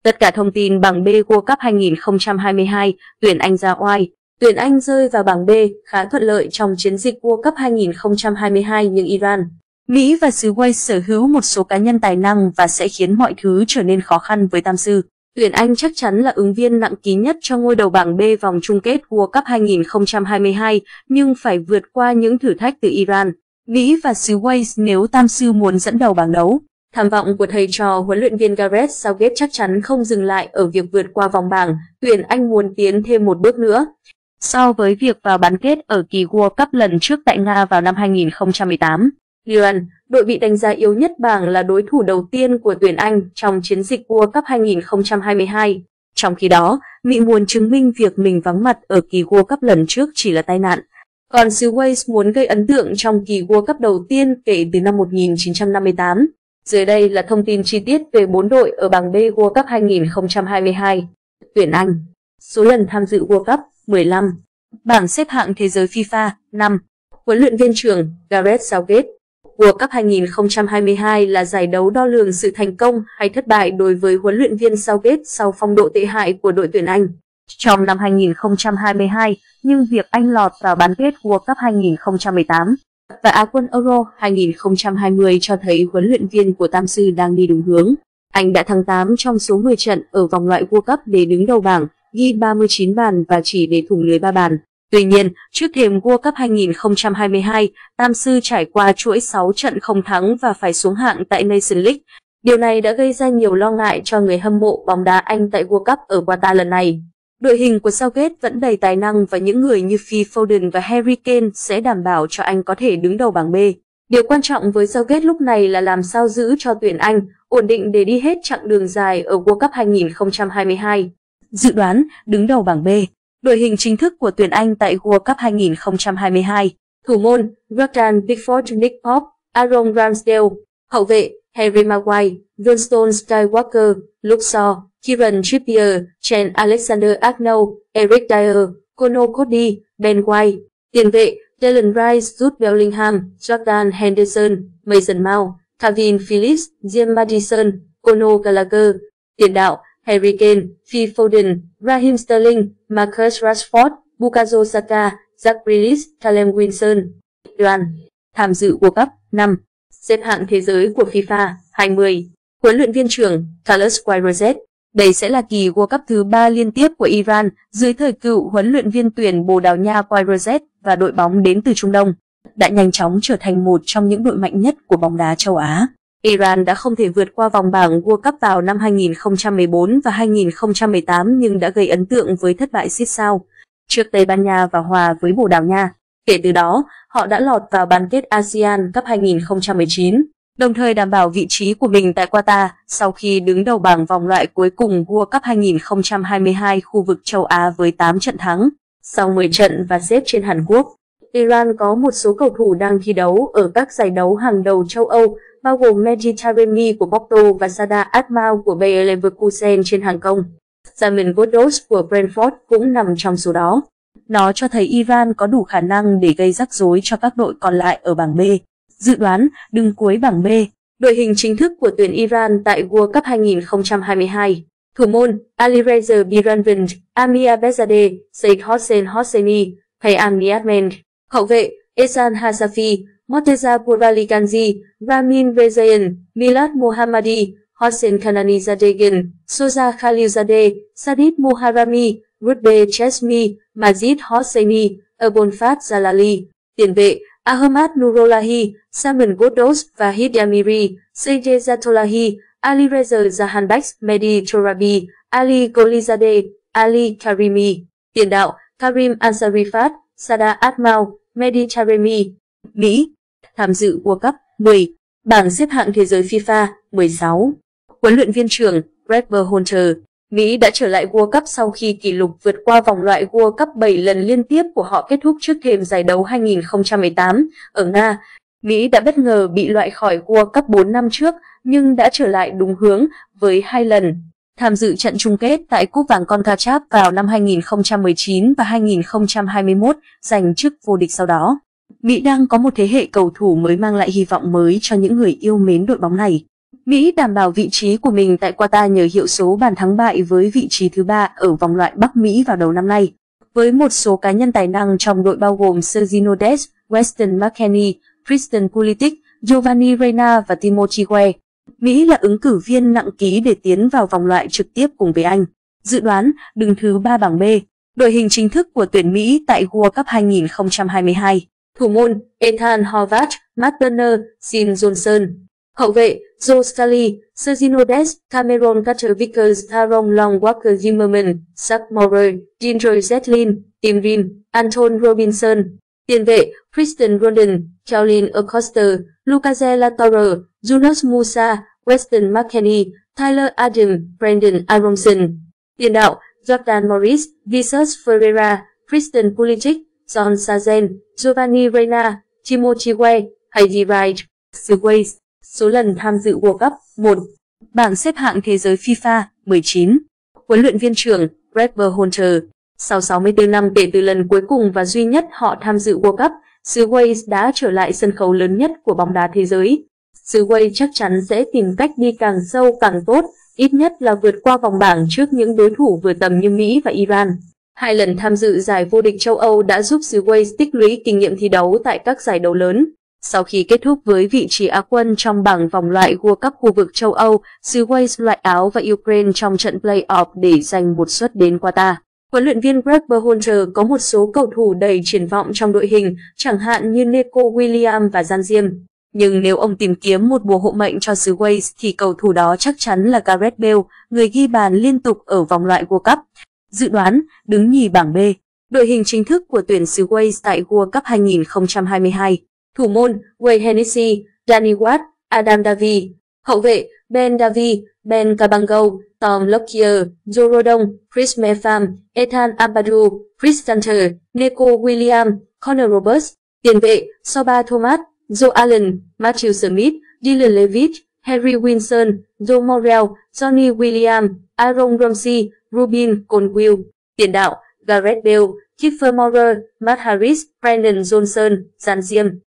Tất cả thông tin bảng B World Cup 2022, tuyển Anh ra oai. Tuyển Anh rơi vào bảng B khá thuận lợi trong chiến dịch World Cup 2022 nhưng Iran, Mỹ và xứ Wales sở hữu một số cá nhân tài năng và sẽ khiến mọi thứ trở nên khó khăn với tam sư. Tuyển Anh chắc chắn là ứng viên nặng ký nhất cho ngôi đầu bảng B vòng chung kết World Cup 2022 nhưng phải vượt qua những thử thách từ Iran, Mỹ và xứ Wales nếu tam sư muốn dẫn đầu bảng đấu. Tham vọng của thầy trò huấn luyện viên Gareth Southgate chắc chắn không dừng lại ở việc vượt qua vòng bảng, tuyển Anh muốn tiến thêm một bước nữa. So với việc vào bán kết ở kỳ World Cup lần trước tại Nga vào năm 2018, Iran, đội bị đánh giá yếu nhất bảng là đối thủ đầu tiên của tuyển Anh trong chiến dịch World Cup 2022. Trong khi đó, Mỹ muốn chứng minh việc mình vắng mặt ở kỳ World Cup lần trước chỉ là tai nạn. Còn xứ Wales muốn gây ấn tượng trong kỳ World Cup đầu tiên kể từ năm 1958. Dưới đây là thông tin chi tiết về 4 đội ở bảng B World Cup 2022. Tuyển Anh. Số lần tham dự World Cup 15. Bảng xếp hạng thế giới FIFA 5. Huấn luyện viên trưởng Gareth Southgate. World Cup 2022 là giải đấu đo lường sự thành công hay thất bại đối với huấn luyện viên Southgate sau phong độ tệ hại của đội tuyển Anh trong năm 2022, nhưng việc Anh lọt vào bán kết World Cup 2018 và Á quân Euro 2020 cho thấy huấn luyện viên của tam sư đang đi đúng hướng. Anh đã thắng 8 trong số 10 trận ở vòng loại World Cup để đứng đầu bảng, ghi 39 bàn và chỉ để thủng lưới 3 bàn. Tuy nhiên, trước thềm World Cup 2022, tam sư trải qua chuỗi 6 trận không thắng và phải xuống hạng tại Nations League. Điều này đã gây ra nhiều lo ngại cho người hâm mộ bóng đá Anh tại World Cup ở Qatar lần này. Đội hình của Southgate vẫn đầy tài năng và những người như Phil Foden và Harry Kane sẽ đảm bảo cho Anh có thể đứng đầu bảng B. Điều quan trọng với Southgate lúc này là làm sao giữ cho tuyển Anh ổn định để đi hết chặng đường dài ở World Cup 2022. Dự đoán đứng đầu bảng B. Đội hình chính thức của tuyển Anh tại World Cup 2022. Thủ môn Jordan Pickford, Nick Pope, Aaron Ramsdale. Hậu vệ Harry Maguire, John Skywalker, Luke Shaw, Kieran Trippier, Trent Alexander-Arnold, Eric Dyer, Conor Cody, Ben White. Tiền vệ Declan Rice, Jude Bellingham, Jordan Henderson, Mason Mount, Calvin Phillips, James Maddison, Conor Gallagher. Tiền đạo Harry Kane, Phil Foden, Raheem Sterling, Marcus Rashford, Bukayo Saka, Jack Grealish, Callum Wilson. Iran. Tham dự World Cup 5. Xếp hạng thế giới của FIFA 20. Huấn luyện viên trưởng Carlos Queiroz. Đây sẽ là kỳ World Cup thứ 3 liên tiếp của Iran dưới thời cựu huấn luyện viên tuyển Bồ Đào Nha Queiroz và đội bóng đến từ Trung Đông đã nhanh chóng trở thành một trong những đội mạnh nhất của bóng đá châu Á. Iran đã không thể vượt qua vòng bảng World Cup vào năm 2014 và 2018 nhưng đã gây ấn tượng với thất bại xít sao trước Tây Ban Nha và hòa với Bồ Đào Nha. Kể từ đó, họ đã lọt vào bán kết ASEAN Cup 2019, đồng thời đảm bảo vị trí của mình tại Qatar sau khi đứng đầu bảng vòng loại cuối cùng World Cup 2022 khu vực châu Á với 8 trận thắng. Sau 10 trận và xếp trên Hàn Quốc, Iran có một số cầu thủ đang thi đấu ở các giải đấu hàng đầu châu Âu, bao gồm Mehdi Taremi của Porto và Sada Atmal của Bayer Leverkusen trên hàng công. Simon Ghoddos của Brentford cũng nằm trong số đó. Nó cho thấy Iran có đủ khả năng để gây rắc rối cho các đội còn lại ở bảng B. Dự đoán đứng cuối bảng B. Đội hình chính thức của tuyển Iran tại World Cup 2022. Thủ môn Alireza Biranvand, Amir Behzadeh, Sheikh Hossein Hosseini, Payam Niazmend. Hậu vệ Ehsan Hasafi, Morteza Pouraliganji, Ramin Rezaeian, Milad Mohammadi, Hossein Kananizadegan, Soza Khalilzadeh, Sadid Moharami, Rutbe Chesmi, Majid Hosseini, Abulfat Jalali. Tiền vệ Ahmad Nurollahi, Simon Ghoddos và Hidyamiri, Seyed Zatolahi, Ali Reza Jahanbek, Mehdi Torabi, Ali Golizadeh, Ali Karimi. Tiền đạo Karim Ansarifat, Sada Atmal, Mehdi Taremi. Mỹ. Tham dự World Cup 10. Bảng xếp hạng thế giới FIFA 16. Huấn luyện viên trưởng Greg Berhalter. Mỹ đã trở lại World Cup sau khi kỷ lục vượt qua vòng loại World Cup 7 lần liên tiếp của họ kết thúc trước thềm giải đấu 2018 ở Nga. Mỹ đã bất ngờ bị loại khỏi World Cup 4 năm trước nhưng đã trở lại đúng hướng với 2 lần tham dự trận chung kết tại Cúp vàng CONCACAF vào năm 2019 và 2021, giành chức vô địch sau đó. Mỹ đang có một thế hệ cầu thủ mới mang lại hy vọng mới cho những người yêu mến đội bóng này. Mỹ đảm bảo vị trí của mình tại Qatar nhờ hiệu số bàn thắng bại với vị trí thứ 3 ở vòng loại Bắc Mỹ vào đầu năm nay. Với một số cá nhân tài năng trong đội bao gồm Sergio Dest, Weston McKennie, Christian Pulisic, Giovanni Reina và Timothy Weah, Mỹ là ứng cử viên nặng ký để tiến vào vòng loại trực tiếp cùng với Anh. Dự đoán đứng thứ 3 bảng B. Đội hình chính thức của tuyển Mỹ tại World Cup 2022. Thủ môn Ethan Horvath, Matt Turner, Sean Johnson. Hậu vệ Joe Scully, Sergio Dest, Cameron Carter-Vickers, Aaron Long, Walker Zimmerman, Zach Moore, Ginger Zetlin, Tim Rim, Anton Robinson. Tiền vệ Kristen Roldan, Kellen Acosta, Lucas Latorre, Yunus Musa, Weston McKennie, Tyler Adam, Brandon Aronson. Tiền đạo Jordan Morris, Visus Ferreira, Christian Pulisic, John Sargent, Giovanni Reina, Timothy Weah, Heidi Wright. xứ Wales. Số lần tham dự World Cup 1. Bảng xếp hạng thế giới FIFA 19. Huấn luyện viên trưởng Greg Berhalter. Sau 64 năm kể từ lần cuối cùng và duy nhất họ tham dự World Cup, xứ Wales đã trở lại sân khấu lớn nhất của bóng đá thế giới. Xứ Wales chắc chắn sẽ tìm cách đi càng sâu càng tốt, ít nhất là vượt qua vòng bảng trước những đối thủ vừa tầm như Mỹ và Iran. 2 lần tham dự giải vô địch châu Âu đã giúp xứ Wales tích lũy kinh nghiệm thi đấu tại các giải đấu lớn. Sau khi kết thúc với vị trí Á quân trong bảng vòng loại World Cup khu vực châu Âu, xứ Wales loại Áo và Ukraine trong trận play-off để giành một suất đến Qatar. Huấn luyện viên Greg Berhalter có một số cầu thủ đầy triển vọng trong đội hình, chẳng hạn như Neco Williams và Jan Diêm. Nhưng nếu ông tìm kiếm một bùa hộ mệnh cho xứ Wales thì cầu thủ đó chắc chắn là Gareth Bale, người ghi bàn liên tục ở vòng loại World Cup. Dự đoán đứng nhì bảng B. Đội hình chính thức của tuyển xứ Wales tại World Cup 2022. Thủ môn Wayne Hennessy, Danny Ward, Adam Davy. Hậu vệ Ben Davy, Ben Cabango, Tom Lockyer, Joe Rodon, Chris Mepham, Ethan Ampadu, Chris Hunter, Neco Williams, Connor Roberts. Tiền vệ Soba Thomas, Joe Allen, Matthew Smith, Dylan Levitt, Harry Winson, Joe Morrell, Johnny Williams, Aaron Ramsey, Rubin Colwill. Tiền đạo Gareth Bale, Kiefer Moore, Matt Harris, Brandon Johnson, Jan Diêm.